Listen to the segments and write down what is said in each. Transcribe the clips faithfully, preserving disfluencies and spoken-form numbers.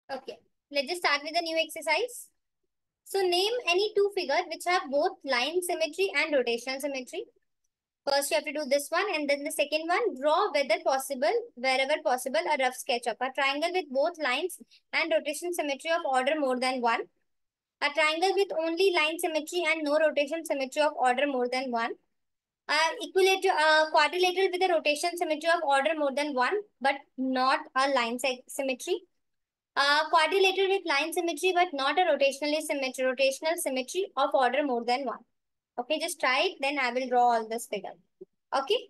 Okay, let's just start with the new exercise. So name any two figures which have both line symmetry and rotational symmetry. First, you have to do this one, and then the second one, draw whether possible, wherever possible, a rough sketch of a triangle with both lines and rotation symmetry of order more than one. A triangle with only line symmetry and no rotation symmetry of order more than one. A equilateral, uh, quadrilateral with a rotation symmetry of order more than one, but not a line symmetry. Uh, quadrilateral with line symmetry but not a rotationally symmetry, rotational symmetry of order more than one. Okay, just try it, then I will draw all this figure. Okay.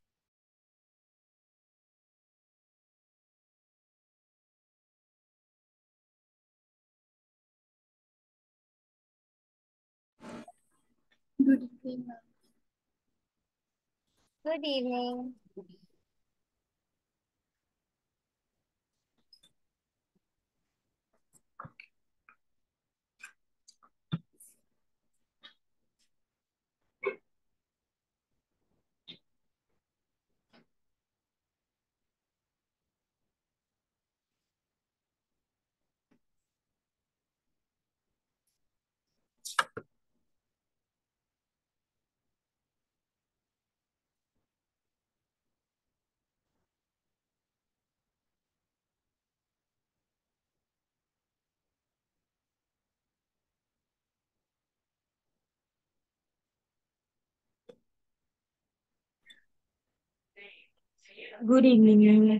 Good evening, ma'am. Good evening. Good evening, ma'am.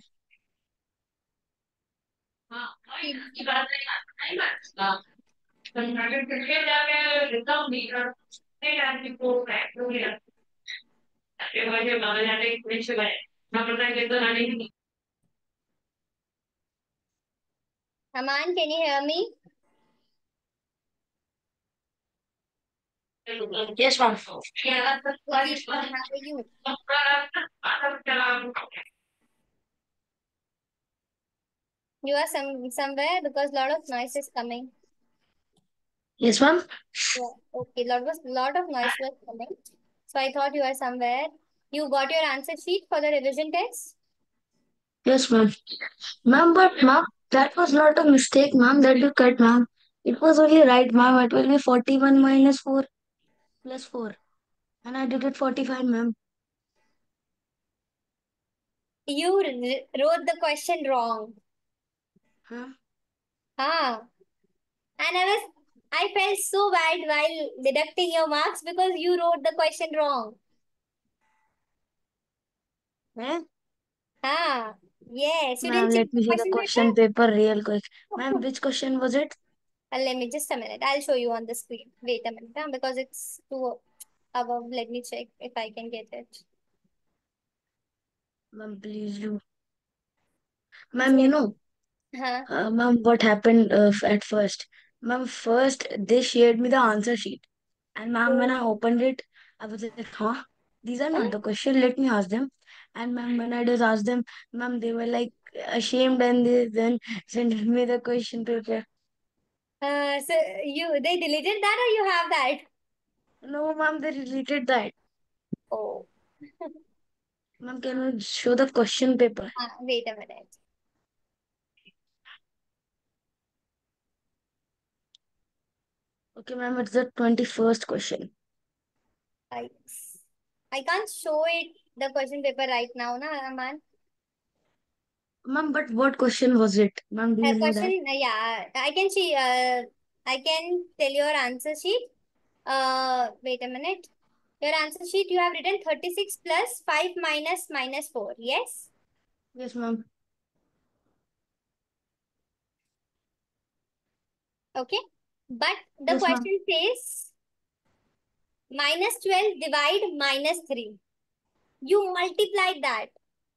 Aman, can you hear me? Yes, ma'am. Good evening. How are you? You are some somewhere because lot of noise is coming. Yes, ma'am. Yeah. Okay. Lot was lot of noise was coming. So I thought you are somewhere. You got your answer sheet for the revision test? Yes, ma'am. Ma'am, but ma'am, that was not a mistake, ma'am, that you cut, ma'am. It was only right, ma'am. It will be forty-one minus four plus four. And I did it forty-five, ma'am. You r- wrote the question wrong. Huh? Ah. And I was I felt so bad while deducting your marks because you wrote the question wrong. Eh? Ah. Yes. You Ma'am, didn't check let the me see the question question paper? paper real quick. Ma'am, which question was it? Uh, let me just a minute. I'll show you on the screen. Wait a minute, huh, because it's too above. Let me check if I can get it. Ma'am, please do. Ma'am, you Just, know, huh? uh, ma'am, what happened uh, f- at first? Ma'am, first they shared me the answer sheet. And ma'am, when Oh, I opened it, I was like, huh? These are huh? not the question. Let me ask them. And ma'am, when I just asked them, ma'am, they were like ashamed and they then sent me the question paper. Uh, so you they deleted that or you have that? No, ma'am, they deleted that. Oh, Ma'am, can you show the question paper? uh, wait a minute. Okay, ma'am, it's the twenty-first question. I I can't show it the question paper right now, na Aman. Ma'am, but what question was it? Ma'am, do Uh, you know question, that? uh, yeah, I can see. Uh, I can tell your answer sheet. Uh, wait a minute. Your answer sheet you have written thirty-six plus five minus minus four. Yes. Yes, ma'am. Okay. But the Yes, ma'am. question says minus twelve divide minus three. You multiplied that.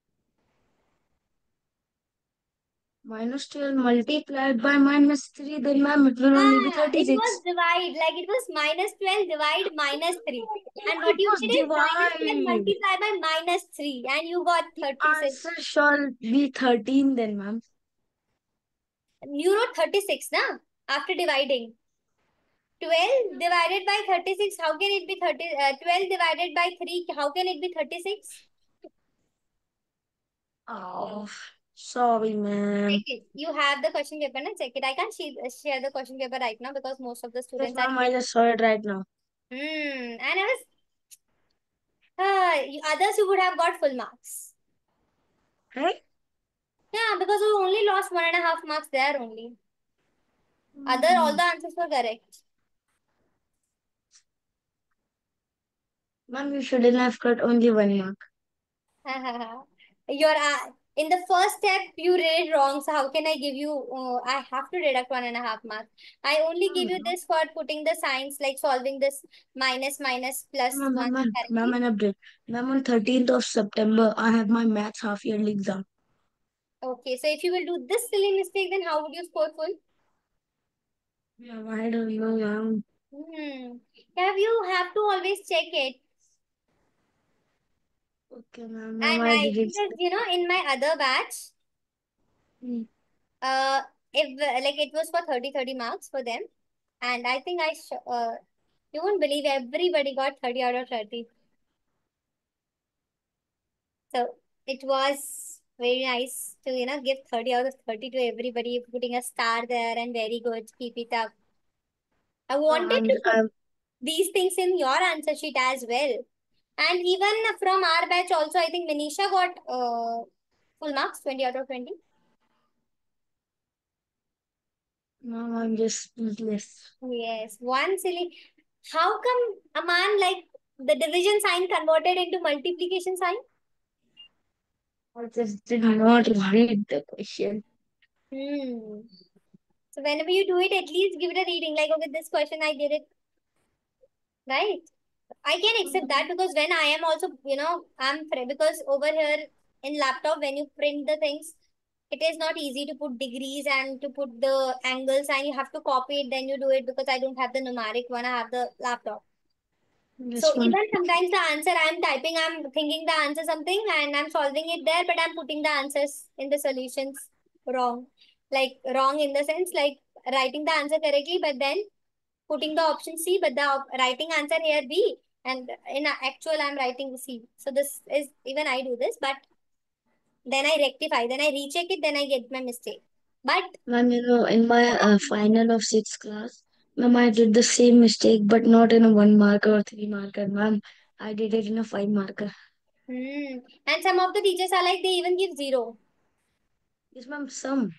Minus twelve multiplied by minus three, then ma'am, it will only be Ah, it was thirty-six. divide. Like it was minus twelve divide minus three. And what It you was did is minus twelve divide. multiply by minus three. And you got The thirty-six. answer shall be thirteen then, ma'am. You wrote thirty-six, na? After dividing. twelve divided by thirty-six. How can it be thirty? Uh, twelve divided by three. How can it be thirty-six? Oh. Sorry, Check ma'am. it. You have the question paper, na? Check it. I can't she- share the question paper right now because most of the Yes, students are ma'am, I here. just saw it right now. Hmm. And I was, uh, you- others you would have got full marks. Right? Yeah, because we only lost one and a half marks there only. Other, all Mm. the answers were correct. Ma'am, you shouldn't have got only one mark. You're uh, in the first step, you read wrong. So how can I give you? Uh, I have to deduct one and a half marks. I only give you Ma'am, this for putting the signs, like solving this minus minus plus ma'am, one ma'am, ma'am, ma'am, correctly. an update. Ma'am, on thirteenth of September, I have my maths half yearly exam. Okay, so if you will do this silly mistake, then how would you score full? Yeah, I don't know, ma'am. Hmm. Have you have to always check it. Okay, ma'am, ma'am, And I I, did it. because you know, in my other batch, Hmm. uh, if uh, like it was for thirty thirty marks for them, and I think I sh- uh, you won't believe everybody got thirty out of thirty. So it was very nice to you know give thirty out of thirty to everybody, putting a star there and very good, keep it up. I Ma'am, wanted I'm, to put I'm, these things in your answer sheet as well. And even from our batch also, I think Manisha got uh, full marks, twenty out of twenty. ma'am, I'm just speechless. Yes, one silly. How come a man like the division sign converted into multiplication sign? I just did not read the question. Hmm. So whenever you do it, at least give it a reading. Like, okay, this question I did it right. I can accept that because when I am also, you know, I'm fr- because over here in laptop, when you print the things, it is not easy to put degrees and to put the angles and you have to copy it, then you do it because I don't have the numeric one, I have the laptop. So Yes, ma'am. even sometimes the answer I'm typing, I'm thinking the answer something and I'm solving it there, but I'm putting the answers in the solutions wrong. Like wrong in the sense like writing the answer correctly, but then putting the option C, but the op- writing answer here B, and in a- actual I'm writing C. So this is even I do this, but then I rectify, then I recheck it, then I get my mistake. But Ma'am, you know, in my uh, final of sixth class, ma'am, I did the same mistake, but not in a one marker or three marker, ma'am. I did it in a five marker. hmm, and some of the teachers are like they even give zero. Yes, ma'am, some.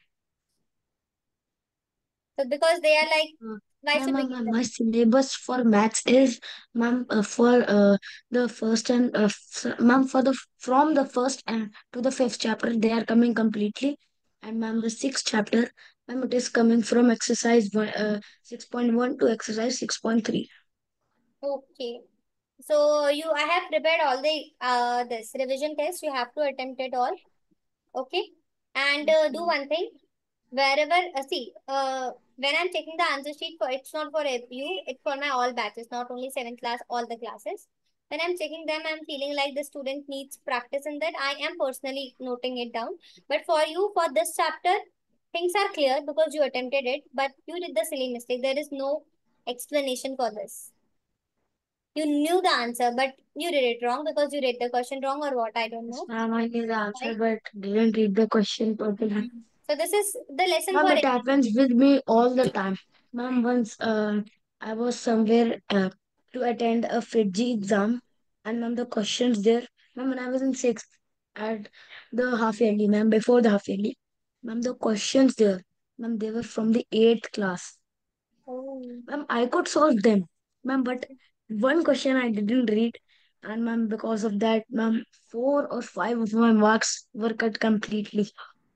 So because they are like, Uh, why ma'am, should we ma'am, give ma'am, them? my syllabus for maths is, ma'am, uh, for uh, the first and, uh, f- ma'am, for the, from the first and to the fifth chapter, they are coming completely. And ma'am, the sixth chapter, ma'am, it is coming from exercise one, uh, six point one to exercise six point three. Okay. So you, I have prepared all the uh this revision test. You have to attempt it all. Okay. And Yes, uh, do ma'am. one thing. Wherever uh, see uh when I'm checking the answer sheet for it's not for you, it's for my all batches, not only seventh class, all the classes. When I'm checking them, I'm feeling like the student needs practice in that. I am personally noting it down. But for you, for this chapter, things are clear because you attempted it, but you did the silly mistake. There is no explanation for this. You knew the answer, but you did it wrong because you read the question wrong or what, I don't Yes, know. ma'am, I knew the answer, Right? but didn't read the question properly. Mm. So this is the lesson Ma'am, for it it. happens with me all the time. Ma'am, once uh, I was somewhere uh, to attend a Fiji exam, and ma'am, the questions there, ma'am, when I was in sixth at the half yearly, ma'am, before the half yearly, ma'am, the questions there, ma'am, they were from the eighth class. Oh. Ma'am, I could solve them, ma'am, but one question I didn't read, and ma'am, because of that, ma'am, four or five of my marks were cut completely.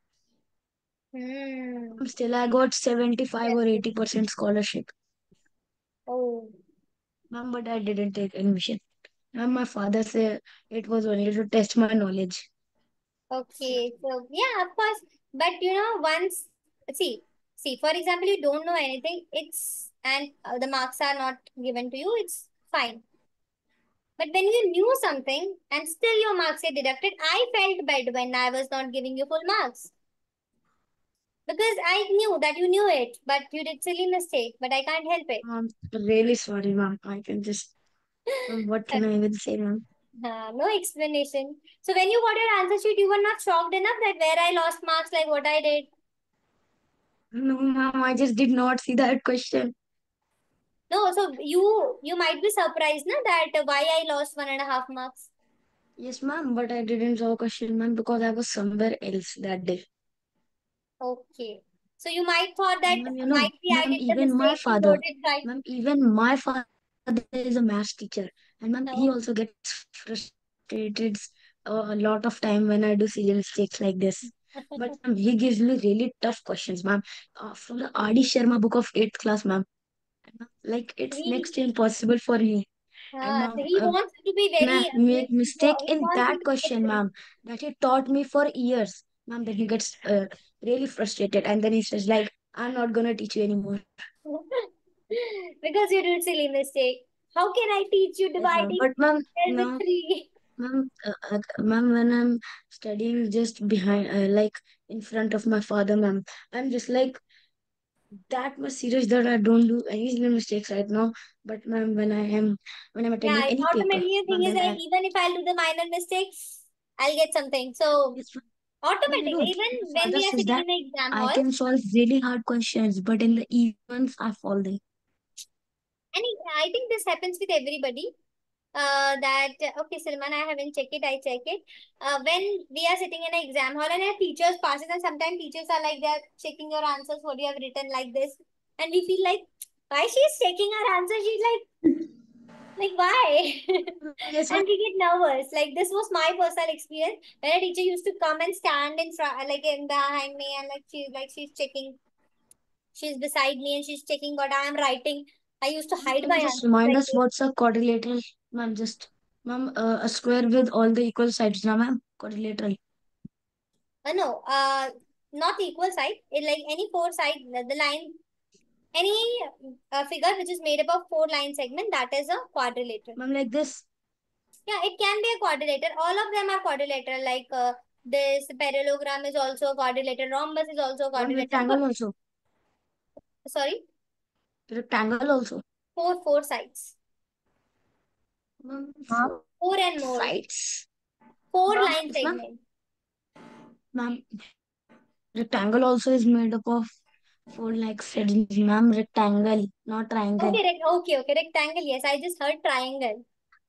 Hmm. Still, I got seventy-five Yes, or yes. eighty percent scholarship. Oh. Ma'am, but I didn't take admission. Ma'am, my father said it was only to test my knowledge. Okay. So yeah, of course. But you know, once see, see, for example, you don't know anything, it's and uh, the marks are not given to you, it's fine. But when you knew something and still your marks get deducted, I felt bad when I was not giving you full marks. Because I knew that you knew it, but you did silly mistake, but I can't help it. I'm really sorry, ma'am. I can just, ma'am, what can I even say, ma'am? Uh, no explanation. So when you got your answer sheet, you were not shocked enough that where I lost marks, like what I did. No, ma'am, I just did not see that question. No, so you you might be surprised, na, that why I lost one and a half marks. Yes, ma'am, but I didn't saw question, ma'am, because I was somewhere else that day. Okay. So you might thought that Ma'am, you know, might be I ma'am, did the even my mistake and father, wrote it right. ma'am, even my father is a maths teacher, and ma'am, he also No. gets frustrated uh, a lot of time when I do silly mistakes like this. But ma'am, he gives me really tough questions, ma'am, uh, from the R D Sharma book of eighth class, ma'am. Like it's next He, to impossible for me. And uh, ma'am, so he uh, wants you to be when very, I uh, make like, mistake he in wants you that to be question, different. ma'am, that he taught me for years, ma'am, then he gets uh, really frustrated, and then he says like, I'm not gonna teach you anymore. Because you did silly mistake. How can I teach you Yes, ma'am. dividing But ma'am, as a no, three? ma'am, uh, uh, ma'am, when I'm studying just behind, uh, like in front of my father, ma'am, I'm just like that much serious that I don't do any silly mistakes right now. But ma'am, when I am when I'm Yeah, attending it's any paper, automatically the thing ma'am, is then like I even if I'll do the minor mistakes, I'll get something. So yes, ma'am, you know, automatically, even my when father we are says sitting that in the exam I hall, can solve really hard questions, but in the easy ones, I fall there. and I think this happens with everybody. Uh, that okay, Salman, I haven't checked it. I check it. Uh, when we are sitting in an exam hall and our teachers passes, and sometimes teachers are like they're checking your answers, what you have written like this, and we feel like why she's checking our answer? She's like like why? Yes, ma'am. And we get nervous. Like this was my personal experience when a teacher used to come and stand in front, like in behind me, and like she's like she's checking, she's beside me, and she's checking what I am writing. I used to Ma'am, hide can my you just answers remind like us this. what's a quadrilateral? Ma'am, just, ma'am, uh, a square with all the equal sides, na ma'am? Quadrilateral. Uh, no, uh, not equal side. It like any four side, the, the line, any uh, figure which is made up of four line segment, that is a quadrilateral. Ma'am, like this. Yeah, it can be a quadrilateral. All of them are quadrilateral. Like uh, this parallelogram is also a quadrilateral. Rhombus is also a Ma'am, quadrilateral. rectangle So, also. sorry, Rectangle also. four four sides, Ma'am, four four and more, sides. four Ma'am, line yes, ma'am. segment. Ma'am, rectangle also is made up of four like sides, ma'am. Rectangle, not triangle. Okay, rec- okay, okay, rectangle. Yes, I just heard triangle.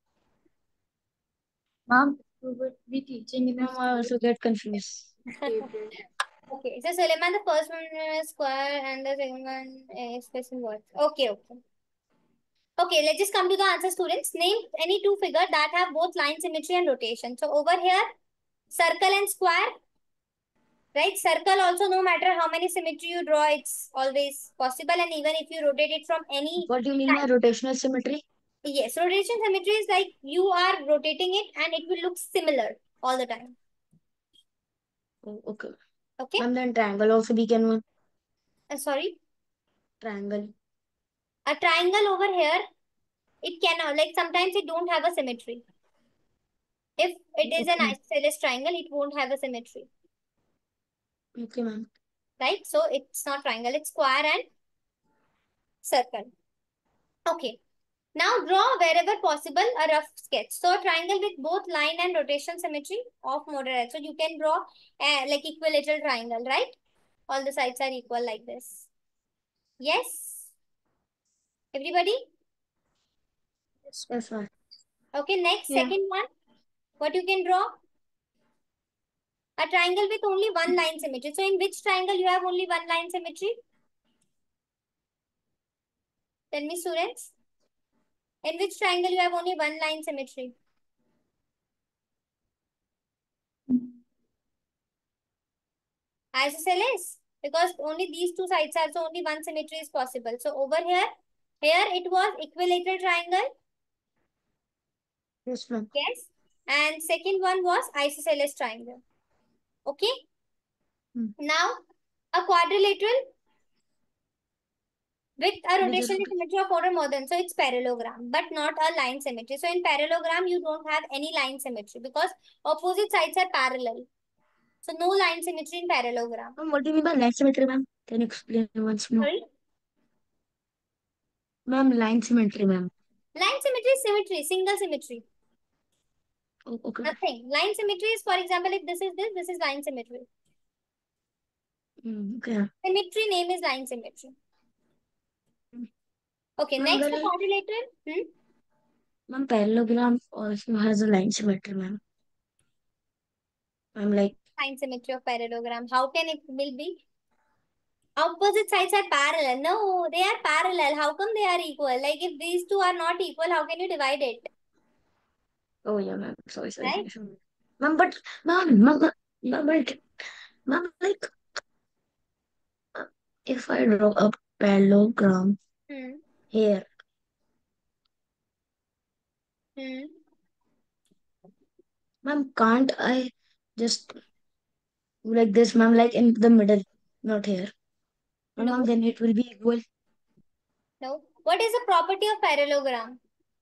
Ma'am, you would be teaching in a Ma'am, I school. Also get confused. Okay, so Suleiman, the first one is square and the second one is question what? Okay, okay. Okay, let's just come to the answer, students. Name any two figures that have both line symmetry and rotation. So over here, circle and square, right? Circle also, no matter how many symmetry you draw, it's always possible. And even if you rotate it from any What do you mean by side. rotational symmetry? Yes, rotation symmetry is like you are rotating it and it will look similar all the time. Oh, okay. Okay? Ma'am, then triangle also we can one. Uh, sorry. Triangle. A triangle over here, it cannot, like sometimes it don't have a symmetry. If it is an Okay, ma'am. isosceles triangle, it won't have a symmetry, Okay, ma'am. right? So it's not triangle, it's square and circle. Okay. Now draw wherever possible a rough sketch. So a triangle with both line and rotation symmetry of moderate. So you can draw uh, like equilateral triangle, right? All the sides are equal like this. Yes. Everybody? Yes, yes, ma'am. Okay. Next, Yeah. second one. What you can draw? A triangle with only one line symmetry. So in which triangle you have only one line symmetry? Tell me, students. In which triangle you have only one line symmetry? Isosceles. Because only these two sides are, so only one symmetry is possible. So over here, here it was equilateral triangle. Yes, ma'am. Yes. And second one was isosceles triangle. Okay. Hmm. Now, a quadrilateral with a With the rotational root. symmetry of order more than, so it's parallelogram, but not a line symmetry. So in parallelogram, you don't have any line symmetry because opposite sides are parallel. So no line symmetry in parallelogram. Ma'am, what do you mean by line symmetry, ma'am? Can you explain once more? Sorry? Ma'am, line symmetry, ma'am. Line symmetry is symmetry, single symmetry. Oh, okay. Nothing. Line symmetry is, for example, if this is this, this is line symmetry. Mm, okay. Symmetry name is line symmetry. Okay, Ma'am, next the well, quadrilateral. Hmm? ma'am, parallelogram also has a line symmetry, ma'am. I'm like, Line symmetry of parallelogram. How can it will be? Opposite sides are parallel. No, they are parallel. How come they are equal? Like if these two are not equal, how can you divide it? oh yeah, ma'am. Sorry, sorry, Right? sorry, sorry. Ma'am, but ma'am, ma'am, ma'am, ma'am, like, ma'am, like, uh, if I draw a parallelogram Hmm. here, Hmm. ma'am, can't I just do like this, ma'am, like in the middle, not here? And ma'am, No, then it will be equal. no. What is the property of parallelogram?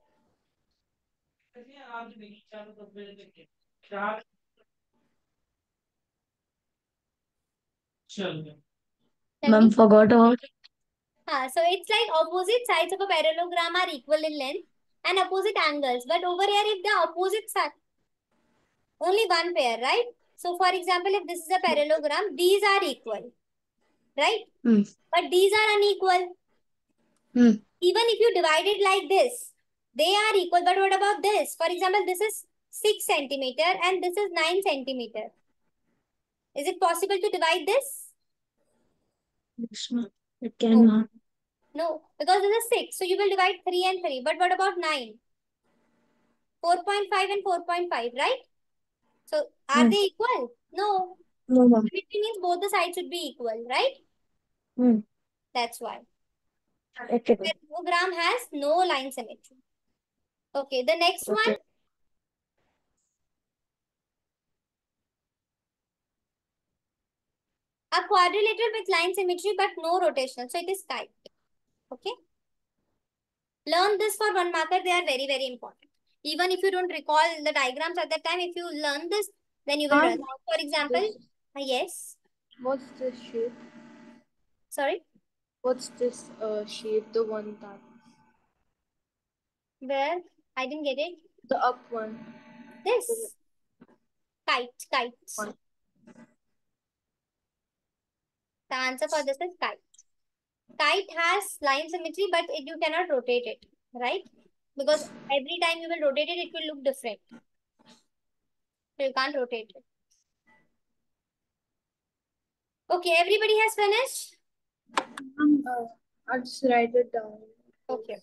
Tell Ma'am, me. forgot about it. Ah, so it's like opposite sides of a parallelogram are equal in length and opposite angles. But over here, if the opposite side, only one pair, right? So for example, if this is a parallelogram, these are equal, right? Hmm. But these are unequal. Hmm. Even if you divide it like this, they are equal. But what about this? For example, this is six centimeter and this is nine centimeter. Is it possible to divide this? Yes, ma'am. It No. cannot. No, because this is six. So you will divide three and three. But what about nine? four point five and four point five, right? So are Hmm. they equal? No. No, ma'am. Which means both the sides should be equal, right? Hmm. That's why. Okay. Parallelogram has no line symmetry. Okay, the next one, Okay. a quadrilateral with line symmetry but no rotational. So it is kite. Okay. Learn this for one marker. They are very, very important. Even if you don't recall the diagrams at that time, if you learn this, then you will run. Ma'am, For example, this uh, yes. what's this shape? Sorry. What's this uh, shape? The one that Where? I didn't get it. the up one. The This. Kite. Kite. one. The answer for this is kite. Kite has line symmetry, but it, you cannot rotate it, right? Because every time you will rotate it, it will look different. So you can't rotate it. Okay, everybody has finished? Ma'am, uh, I'll just write it down. Okay.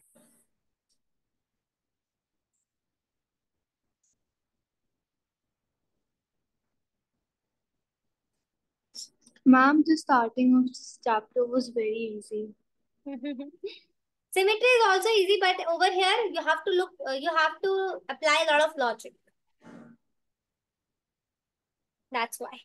Ma'am, the starting of this chapter was very easy. Symmetry is also easy, but over here you have to look, uh, you have to apply a lot of logic. That's why.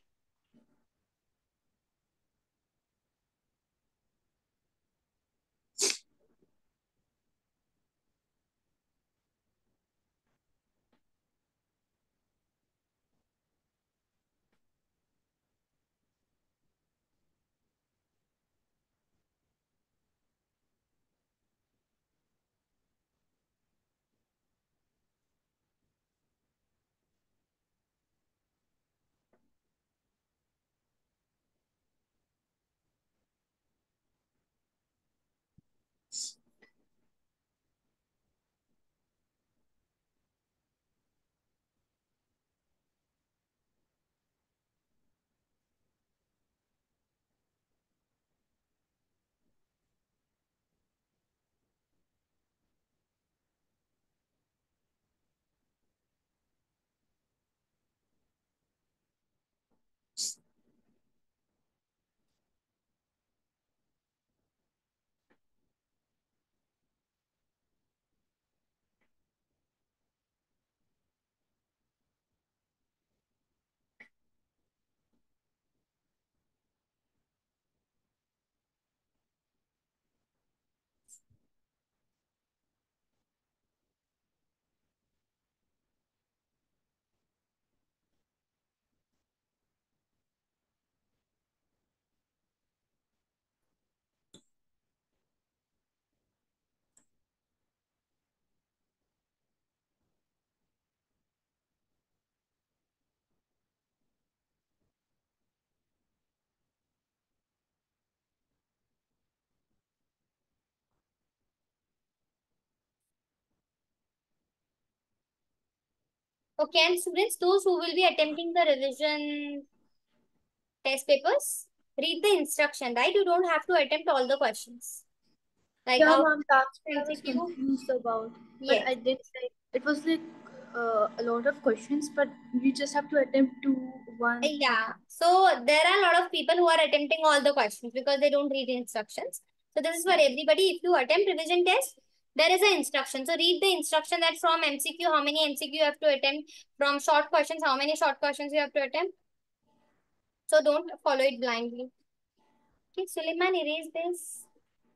Okay, and students, those who will be attempting the revision test papers, read the instruction, right? You don't have to attempt all the questions. Like Yeah, out ma'am, that's what I was M C Q. confused about. But Yes. I did like it was like uh, a lot of questions, but you just have to attempt two, one. Yeah. So there are a lot of people who are attempting all the questions because they don't read the instructions. So this is for everybody. If you attempt revision test, there is an instruction. So read the instruction that from M C Q, how many M C Q you have to attempt. From short questions, how many short questions you have to attempt. So don't follow it blindly. Okay, Suleiman, erase this.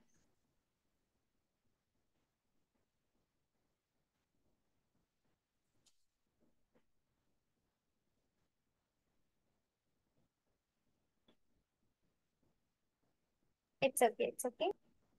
It's okay. It's okay.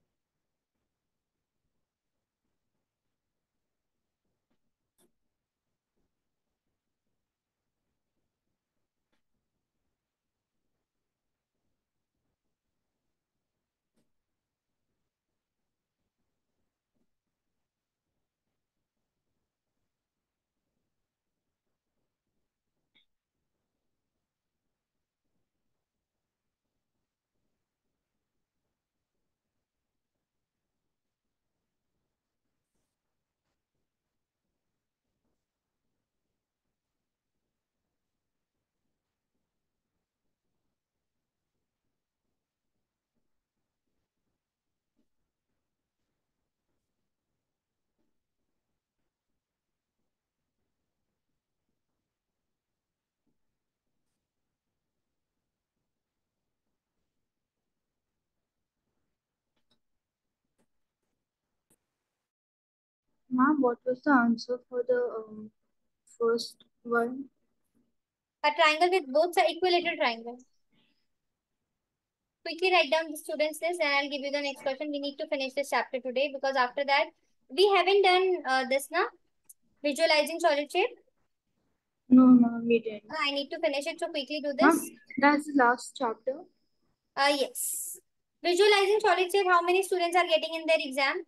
Ma'am, what was the answer for the um, first one? A triangle with both sides equilateral triangle. Quickly write down the students list and I'll give you the next question. We need to finish this chapter today because after that we haven't done uh, this now. Visualizing solid shape. No, ma'am, we didn't. I need to finish it, so quickly do Ma'am, this. that's the last chapter. Uh, yes. Visualizing solid shape. How many students are getting in their exam?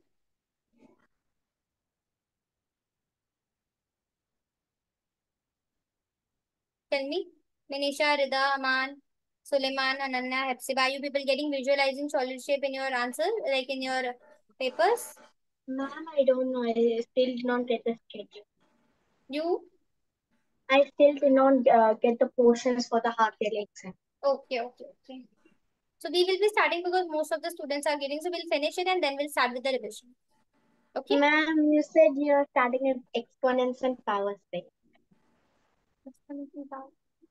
Tell me. Manisha, Rida, Aman, Suleiman, Ananya, Hepzibah. You people getting visualizing solid shape in your answer, like in your papers? Ma'am, I don't know. I still did not get the schedule. You? I still did not uh, get the portions for the half yearly exam. Okay, okay, okay. So we will be starting because most of the students are getting. So we'll finish it and then we'll start with the revision. Okay? Ma'am, you said you're starting with exponents and powers thing. Exponential power.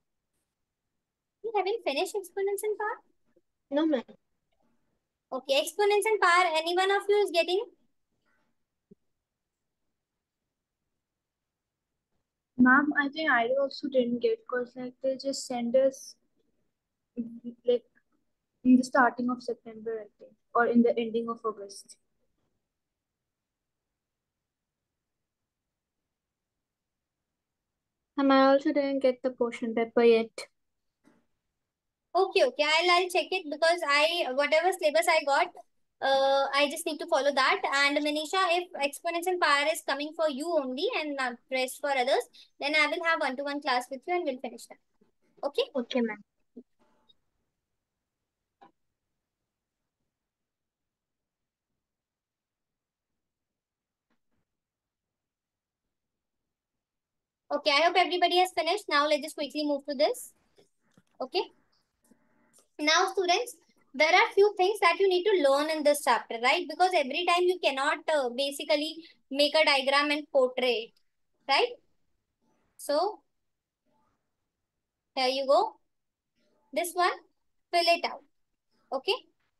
We haven't finished exponents and power. No, ma'am. Okay, exponents and power. Any one of you is getting? Ma'am, I think I also didn't get because like they just send us like in the starting of September, I think, or in the ending of August. Ma'am, I also didn't get the portion paper yet. Okay, okay. I'll I'll check it because I whatever syllabus I got, uh, I just need to follow that. And Manisha, if exponents and power is coming for you only and not rest for others, then I will have one-to-one class with you and we'll finish that. Okay? Okay, ma'am. Okay, I hope everybody has finished. Now let's just quickly move to this. Okay. Now, students, there are few things that you need to learn in this chapter, right? Because every time you cannot uh, basically make a diagram and portray it, right? So, here you go. This one, fill it out. Okay?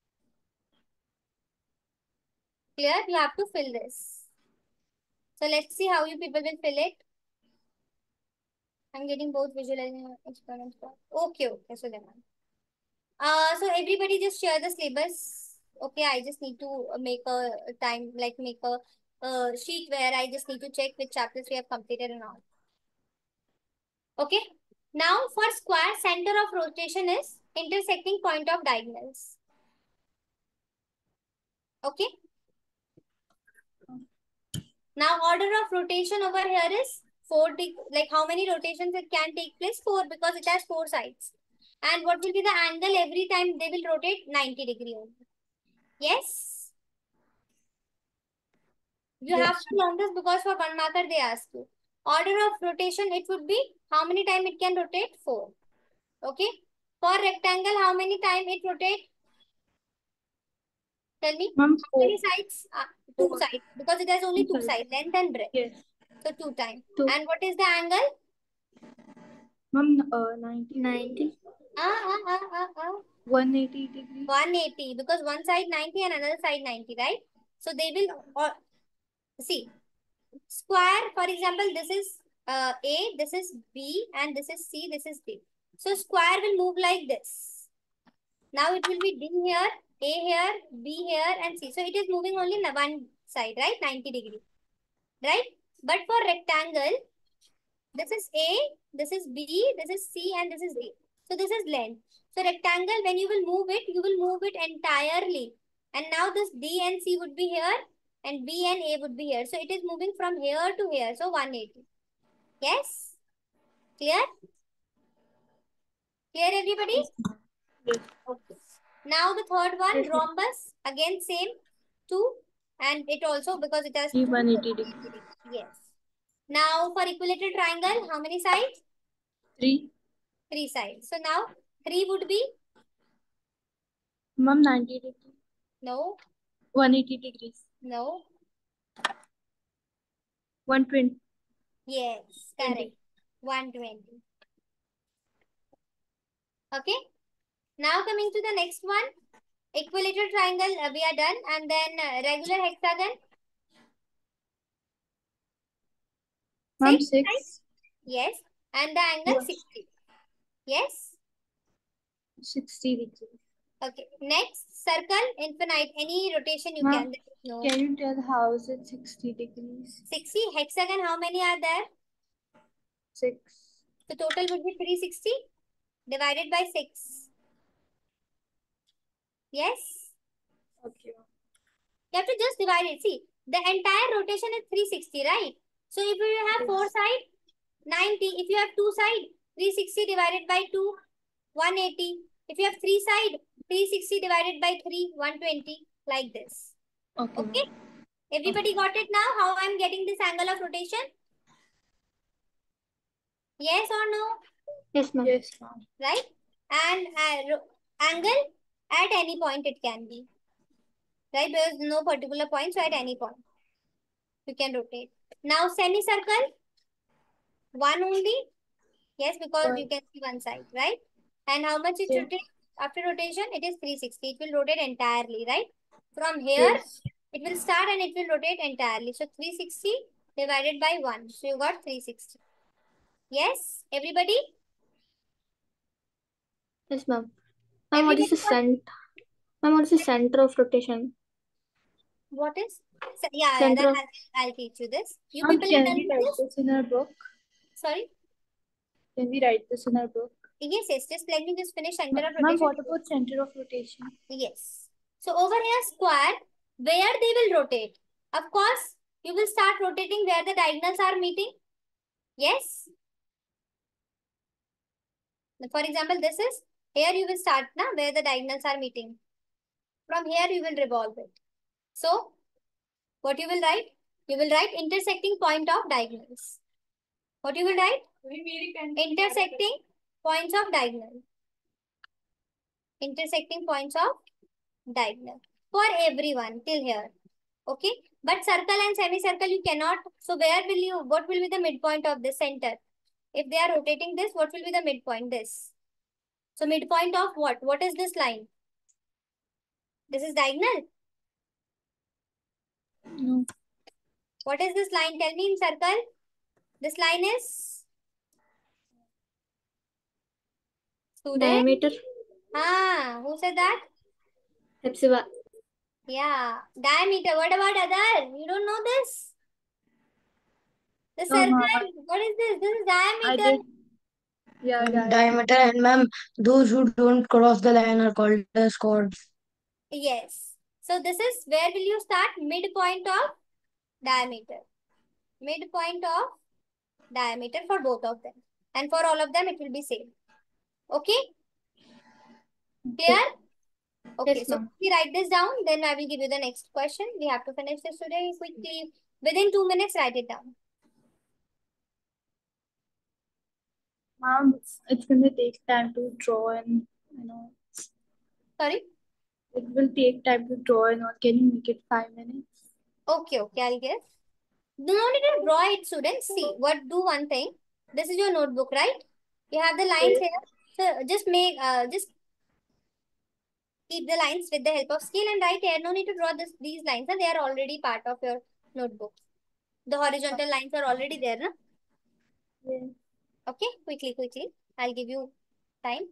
Clear? You have to fill this. So, let's see how you people will fill it. I'm getting both visualizing experiments. Okay, okay. So, then. Uh, so everybody just share the syllabus. Okay, I just need to make a time, like make a uh, sheet where I just need to check which chapters we have completed and all. Okay. Now for square, center of rotation is intersecting point of diagonals. Okay. Now order of rotation over here is four, like how many rotations it can take place? Four, because it has four sides. And what will be the angle every time they will rotate? ninety degree only. Yes? You Yes. have to learn this because for one marker they ask you. Order of rotation, it would be how many time it can rotate? Four. Okay. For rectangle, how many time it rotate? Tell me. Ma'am, How four. many sides? Uh, two Four. sides. Because it has only Two two sides. sides, length and breadth. Yes. So two times. Two. And what is the angle? Ma'am, uh, ninety. ninety. Ah, ah, ah, ah, ah. one eighty degrees. one eighty. Because one side ninety and another side ninety, right? So they will, or see, square, for example, this is uh, A, this is B, and this is C, this is D. So square will move like this. Now it will be D here, A here, B here, and C. So it is moving only in one side, right? ninety degree, right? But for rectangle, this is A, this is B, this is C, and this is D. So this is length. So rectangle, when you will move it, you will move it entirely. And now this D and C would be here, and B and A would be here. So it is moving from here to here. So one eighty. Yes? Clear? Clear, everybody? Yes. Okay. Now the third one, Yes, ma'am. rhombus. Again, same. two. And it also, because it has E two. one eighty degrees. Yes. Now for equilateral triangle, how many sides? Three. Three sides. So now three would be? Ma'am, ninety degrees. No. one eighty degrees. No. one twenty. Yes, correct. one twenty. Okay. Now coming to the next one. Equilateral triangle, uh, we are done. And then uh, regular hexagon. Ma'am, Six, six. right? Yes. And the angle Yes. sixty. Yes. sixty degrees. Okay. Next, circle, infinite. Any rotation you Ma'am, can. No. can you tell how is it sixty degrees? sixty. Hexagon, how many are there? Six. So total would be three hundred sixty divided by six. Yes. Okay. You have to just divide it. See, the entire rotation is three hundred sixty, right? So if you have four Yes. side, ninety. If you have two side, three hundred sixty divided by two, one hundred eighty. If you have three side, three hundred sixty divided by three, one hundred twenty. Like this. Okay. Okay. Everybody got it now? How I am getting this angle of rotation? Yes or no? Yes, ma'am. Yes, ma'am. Right? And uh, angle at any point it can be. Right? There is no particular point, so at any point you can rotate. Now semicircle, one only. Yes, because One. you can see one side, right? And how much it Yes. rotates? After rotation, it is three hundred sixty. It will rotate entirely, right? From here, Yes. it will start and it will rotate entirely. So three hundred sixty divided by one. So you got three hundred sixty. Yes, everybody? Yes, ma'am. Ma'am, what is Everybody the got- center? Ma'am, what is the center of rotation? What is? So, yeah, yeah, Center then of- I'll, I'll teach you this. You Ma'am, people can will we learn write this? this in our book? Sorry? Can we write this in our book? Yes, yes. Just let me just finish center of Ma'am, rotation. what about center of rotation? Yes. So over here, square, where they will rotate. Of course, you will start rotating where the diagonals are meeting. Yes. For example, this is, here you will start now where the diagonals are meeting. From here, you will revolve it. So, what you will write? You will write intersecting point of diagonals. What you will write? Intersecting points of diagonal. Intersecting points of diagonal. For everyone till here. Okay. But circle and semicircle you cannot. So where will you, what will be the midpoint of the center? If they are rotating this, what will be the midpoint? This. So midpoint of what? What is this line? This is diagonal. No. What is this line? Tell me in circle. This line is? Student? Diameter. Ah, who said that? Epsilon. Yeah, diameter. What about other? You don't know this? The No, circle. ma'am, I- What is this? This is I diameter. did. Yeah, Ma'am, yeah. diameter, and ma'am, those who don't cross the line are called as chords. Yes. So this is where will you start? Midpoint of diameter. Midpoint of diameter for both of them. And for all of them, it will be same. Okay? Clear? Okay, Yes, so ma'am. we write this down, then I will give you the next question. We have to finish this today quickly. Within two minutes, write it down. Ma'am, it's, it's gonna take time to draw and you know Sorry? it will take time to draw and all. Can you make it five minutes? Okay, okay, I'll guess. Do not need to draw it, students. See, what do one thing. This is your notebook, right? You have the lines Yes. here. So just make, uh, just keep the lines with the help of scale and write here. No need to draw this these lines. And they are already part of your notebook. The horizontal lines are already there, no? Yes. Okay, quickly, quickly. I'll give you time.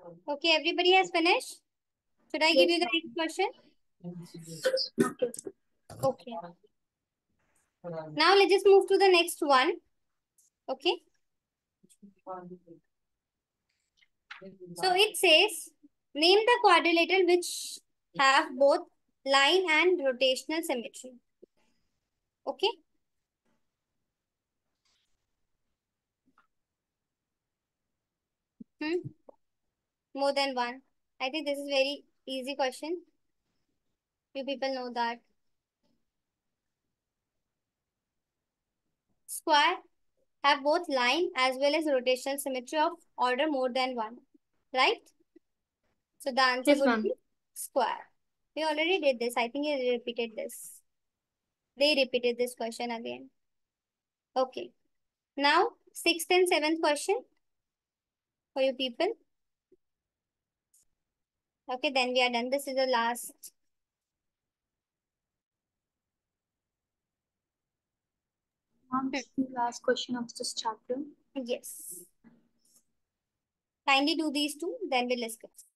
Okay, everybody has finished. Should I give Yes, you the ma'am. next question? Okay. Okay. Now let's just move to the next one. Okay. So it says, name the quadrilateral which have both line and rotational symmetry. Okay. Hmm? More than one. I think this is very easy question. You people know that. Square have both line as well as rotational symmetry of order more than one. Right? So the answer Yes, would ma'am. be square. We already did this. I think you repeated this. They repeated this question again. Okay. Now, sixth and seventh question for you people. Okay, then we are done. This is the last. Ma'am, Hmm. this is the last question of this chapter. Yes. Kindly do these two, then we'll discuss.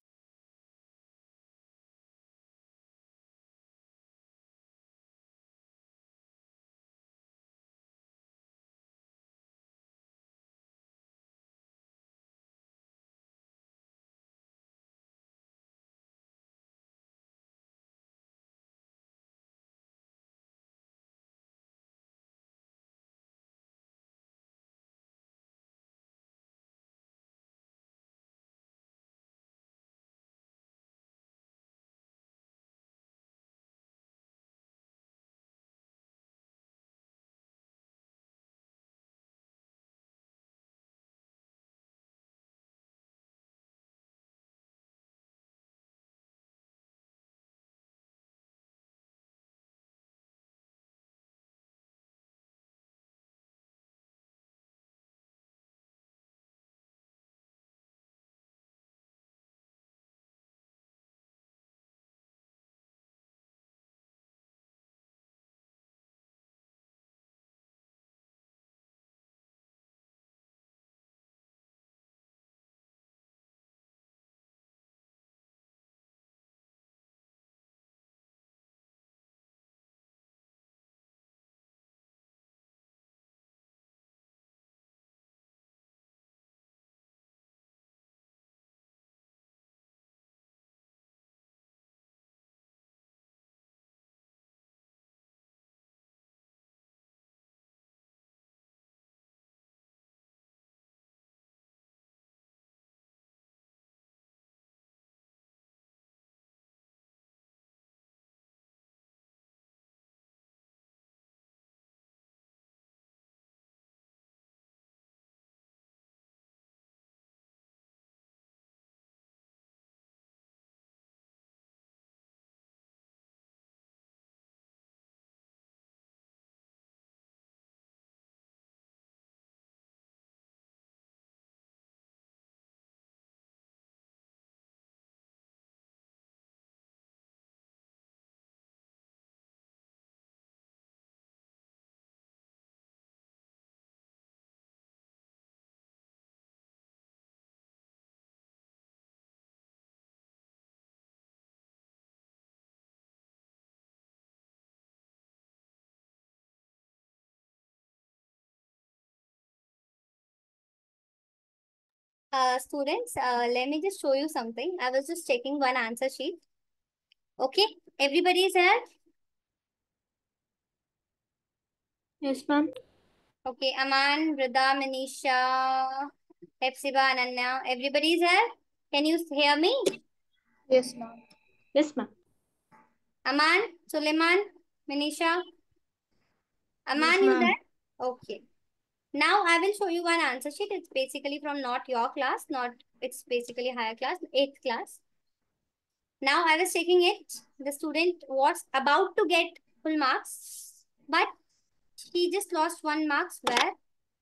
Uh, students, uh, let me just show you something. I was just checking one answer sheet. Okay, everybody is here. Yes, ma'am. Okay, Aman, Vrida, Manisha, Hepsiba, Ananya, everybody is here. Can you hear me? Yes, ma'am. Yes, ma'am. Aman, Suleiman, Manisha. Yes, Aman, you ma'am. there? Okay. Now I will show you one answer sheet. It's basically from not your class, not it's basically higher class, eighth class. Now I was checking it. The student was about to get full marks, but he just lost one marks where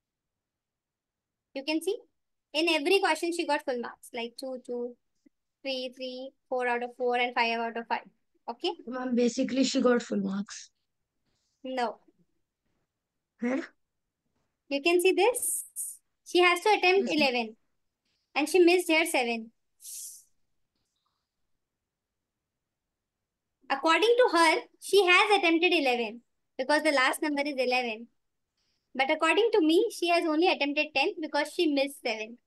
you can see in every question she got full marks like two, two, three, three, four out of four, and five out of five. Okay. Ma'am, basically she got full marks. No, Huh? you can see this. She has to attempt Yes, eleven and she missed her seven. According to her, she has attempted eleven because the last number is eleven. But according to me, she has only attempted ten because she missed seven.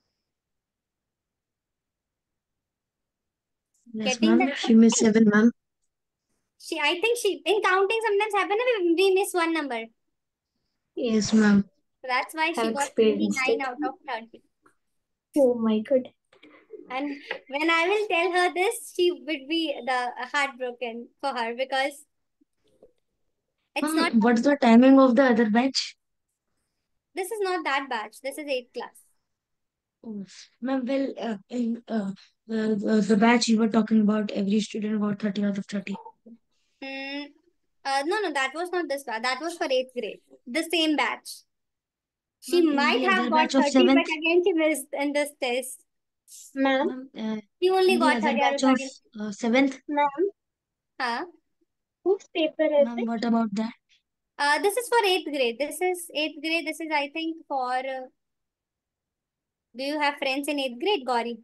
Yes, Getting ma'am. that? She missed seven, ma'am. She, I think she, in counting sometimes happen, we, we miss one number. Yes, ma'm. So that's why she Have got experienced twenty-nine it. out of thirty. Oh my god. And when I will tell her this, she would be the heartbroken for her because it's not, Ma'am, what's the timing of the other batch? this is not that batch. This is eighth class. Oh, ma'am, well, uh, in uh, the, the the batch you were talking about, every student got thirty out of thirty. Mm, uh, no, no, that was not this batch. That was for eighth grade. The same batch. She Ma'am, in might the have other got batch of thirty, but seventh, again she missed in this test. Ma'am, ma'am, uh, She only in the got other thirty out of batch of thirty. uh, seventh, ma'am, Huh? whose paper is ma'am, it? what about that? Uh, this is for eighth grade. This is eighth grade. This is, I think, for. Uh, do you have friends in eighth grade, Gauri?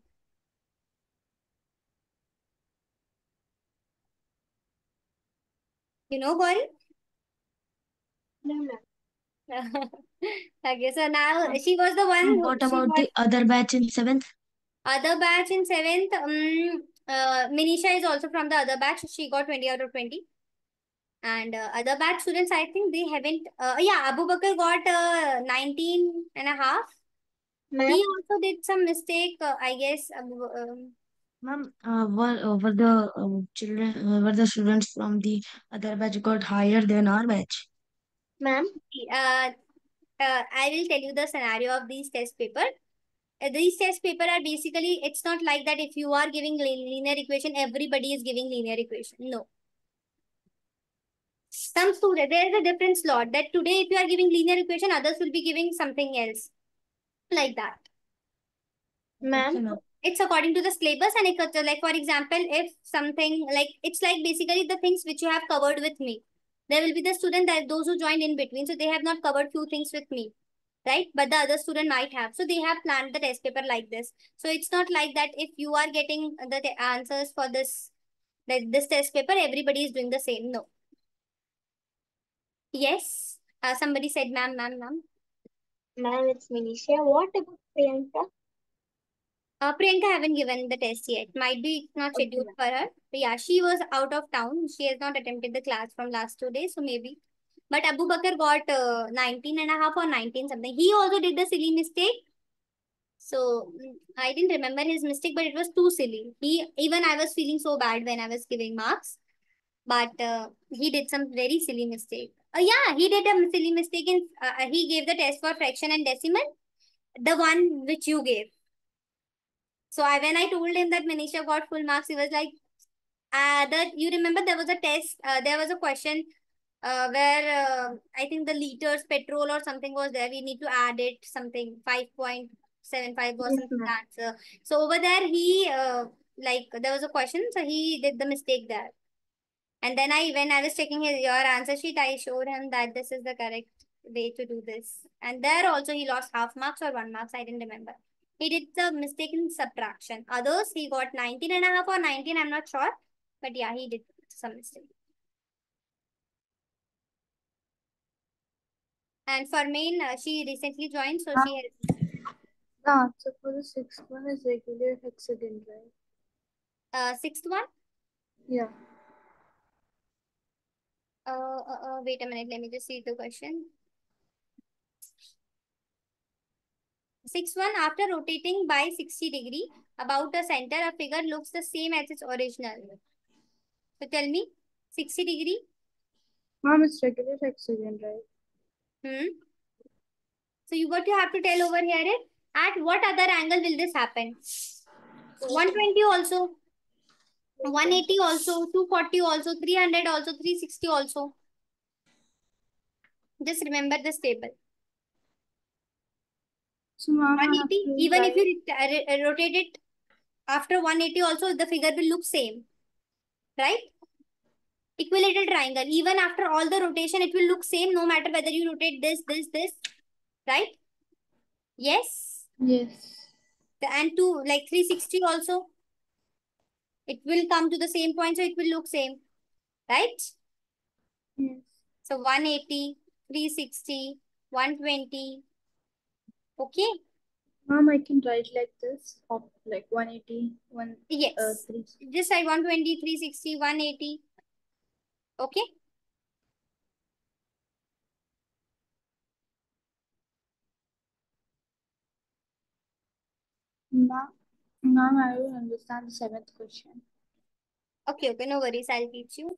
You know Gauri? No, ma'am. Okay, so now Ma'am, she was the one ma'am, who what she about got the other batch in seventh? other batch in seventh. Um, uh, Minisha is also from the other batch. She got twenty out of twenty. And uh, other batch students, I think they haven't. Uh, yeah, Abu Bakr got uh, nineteen and a half. Ma'am, He also did some mistake, uh, I guess. Abu, um, Ma'am, uh, were, uh, were the uh, children, uh, were the students from the other batch got higher than our batch? ma'am, uh, uh, I will tell you the scenario of these test paper. Uh, these test paper are basically, it's not like that if you are giving li- linear equation, everybody is giving linear equation. No. Some student, there is a different slot that today if you are giving linear equation, others will be giving something else. Like that. ma'am, Okay, ma'am. It's according to the syllabus and it, like for example, if something like, it's like basically the things which you have covered with me. There will be the student that those who joined in between. So they have not covered few things with me. Right? But the other student might have. So they have planned the test paper like this. So it's not like that if you are getting the t- answers for this, like this test paper, everybody is doing the same. No. Yes. Uh, somebody said, ma'am, ma'am, ma'am. ma'am, it's Minisha. What about Priyanka? Uh, Priyanka haven't given the test yet. Might be not Okay, scheduled ma'am. for her. But yeah, she was out of town. She has not attempted the class from last two days. So maybe. But Abu Bakr got uh, nineteen and a half or nineteen something. He also did the silly mistake. So mm, I didn't remember his mistake, but it was too silly. He even I was feeling so bad when I was giving marks, but uh, he did some very silly mistake. Uh, yeah, he did a silly mistake in. Uh, uh, he gave the test for fraction and decimal, the one which you gave. So I when I told him that Manisha got full marks, he was like, uh, that you remember there was a test. Uh, there was a question uh, where uh, I think the liters petrol or something was there. We need to add it something five point seven five or Yes, something ma'am. answer. So over there he uh, like there was a question, so he did the mistake there. And then I when I was checking his your answer sheet, I showed him that this is the correct way to do this. And there also he lost half marks or one marks. I didn't remember. He did the mistake in subtraction. Others he got nineteen and a half or nineteen. I'm not sure, but yeah, he did some mistake. And for main, uh, she recently joined, so she has The answer for the sixth one is regular hexagon, right? uh, sixth one. Yeah. Uh, uh, uh, wait a minute, let me just see the question. Sixth one, after rotating by sixty degree about a center, a figure looks the same as its original. So tell me, sixty degree. Ma'am, it's regular hexagon, right? Hmm. So you what you have to tell over here is at what other angle will this happen? one twenty also, one eighty also, two forty also, three hundred also, three sixty also. Just remember this table. So, ma'am, I have one eighty, to even if write. you ret- rotate it after one eighty also, the figure will look same, right? Equilateral triangle, even after all the rotation, it will look same no matter whether you rotate this, this, this, right? Yes. Yes. And two, like three sixty also, it will come to the same point, so it will look same. right? Yes. So one eighty, three sixty, one twenty. Okay? Mom, I can write like this, of like one eighty, one, uh, Yes. three. Just write one twenty, three sixty, one eighty. Okay? Mom, Mom, I don't understand the seventh question. Okay, okay, no worries. I'll teach you.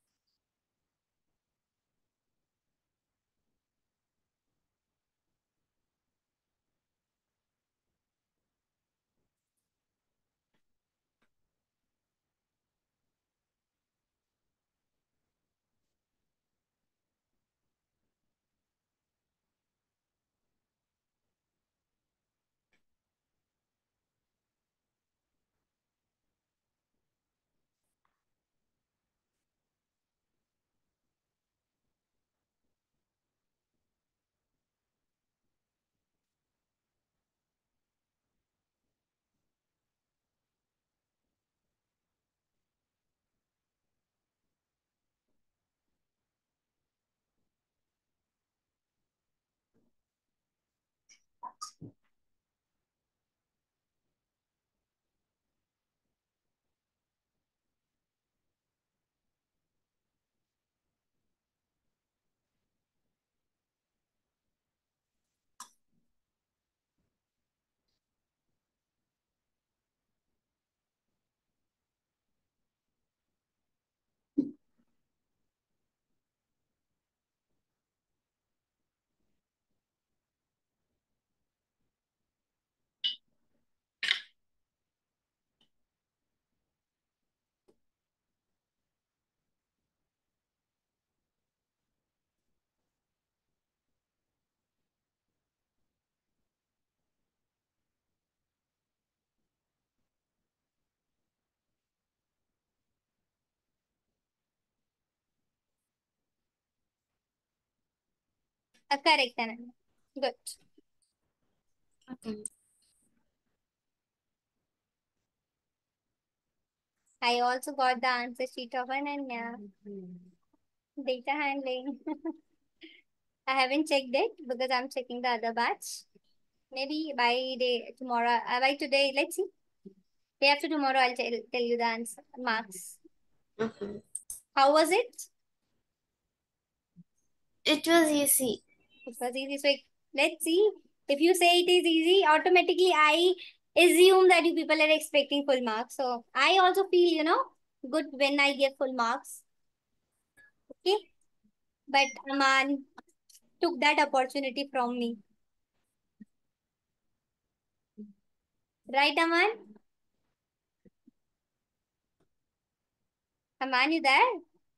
Uh, correct, Anand. Good. Okay. I also got the answer sheet of Ananya. Data handling. I haven't checked it because I'm checking the other batch. Maybe by day tomorrow, uh, by today, let's see. Day after tomorrow, I'll tell, tell you the answer marks. Okay. How was it? It was easy. It was easy. So let's see. If you say it is easy, automatically I assume that you people are expecting full marks. So I also feel, you know, good when I get full marks. Okay. But Aman took that opportunity from me. Right, Aman? Aman, you there?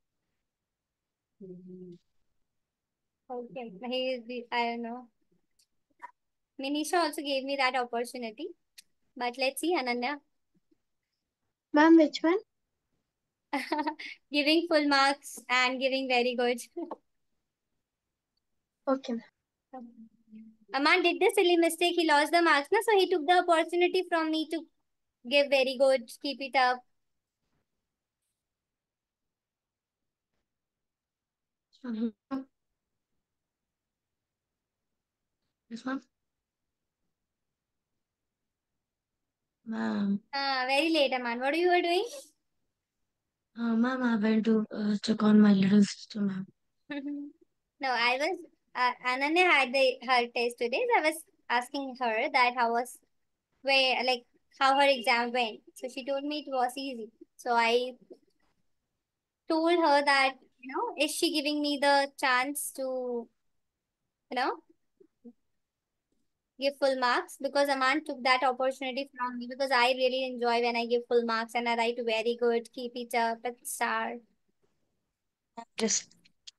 Okay. He is the, I don't know. Minisha also gave me that opportunity. But let's see, Ananya. Ma'am, which one? Giving full marks and giving very good. Okay. Aman did the silly mistake. He lost the marks, na? So he took the opportunity from me to give very good. Keep it up. Mhm. Yes, ma'am. Ma'am. Ah, very late, Aman. What you were doing? Uh, ma'am, I went to uh, check on my little sister, ma'am. No, I was. Uh, Ananya had the her test today. So I was asking her that how was where like how her exam went. So she told me it was easy. So I told her that you know is she giving me the chance to you know give full marks because Aman took that opportunity from me because I really enjoy when I give full marks and I write very good, keep it up, at star. Just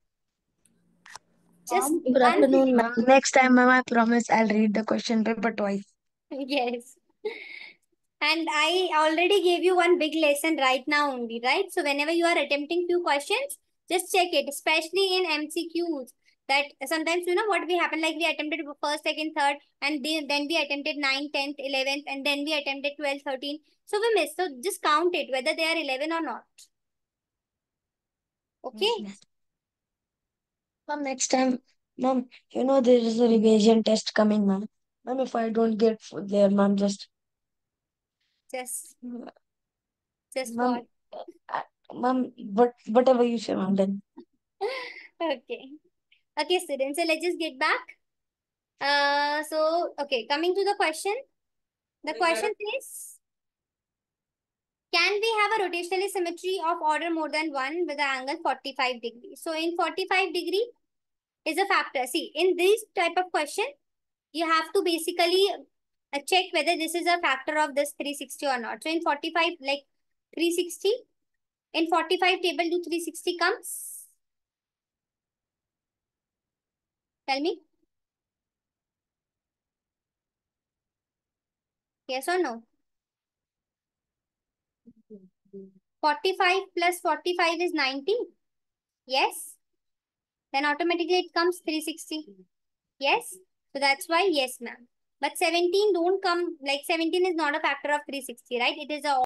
Just Mom, good one, afternoon, ma'am. Next time, ma'am, I promise I'll read the question paper twice. yes. And I already gave you one big lesson right now only, right? So whenever you are attempting few questions, just check it, especially in M C Qs. That sometimes you know what we happen, like we attempted first, second, third, and then then we attempted ninth, tenth, eleventh, and then we attempted twelfth, thirteenth. So we missed. So just count it whether they are eleven or not. Okay? Yes, ma'am, next time, ma'am, you know there is a revision test coming, ma'am. Ma'am, if I don't get f- there, ma'am, just, Just, just ma'am, what? uh, ma'am, what, whatever you say, ma'am, then. Okay. Okay, students. So let's just get back. Uh, so, okay, coming to the question. The question is, can we have a rotational symmetry of order more than one with an angle forty-five degrees? So in forty-five degree is a factor. See, in this type of question, you have to basically uh, check whether this is a factor of this three sixty or not. So in forty-five, like three sixty, in forty-five table, do three sixty comes? Tell me. Yes or no? forty-five plus forty-five is ninety. Yes. Then automatically it comes three sixty. Yes. So that's why yes, ma'am. But seventeen don't come, like seventeen is not a factor of three sixty, right? It is a